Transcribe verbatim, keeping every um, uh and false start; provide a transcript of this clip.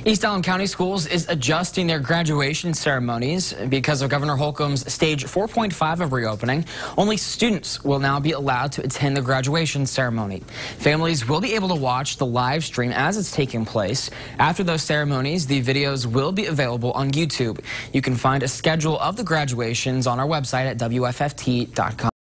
East Allen County Schools is adjusting their graduation ceremonies because of Governor Holcomb's stage four point five of reopening. Only students will now be allowed to attend the graduation ceremony. Families will be able to watch the live stream as it's taking place. After those ceremonies, the videos will be available on YouTube. You can find a schedule of the graduations on our website at W F F T dot com.